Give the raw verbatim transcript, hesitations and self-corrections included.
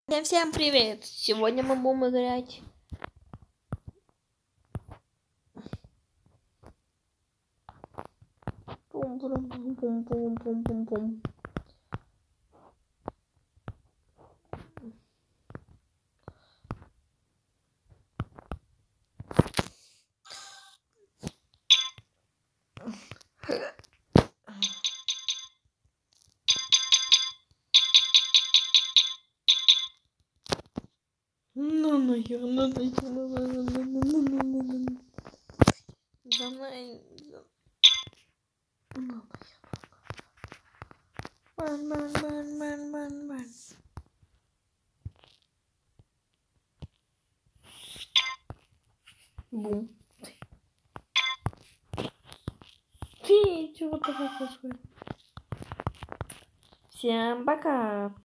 Да, всем привет! Сегодня мы будем играть Пум-пум-пум-пум-пум-пум-пум. Ну, нахер, ну, нахер, ну, ну, ну, ну, ну, ну, ну, ну, ну. За мной. Ну, нахер. Бан, бан, бан, бан, бан, бан. Бум. Фи, чего такое происходит? Всем пока!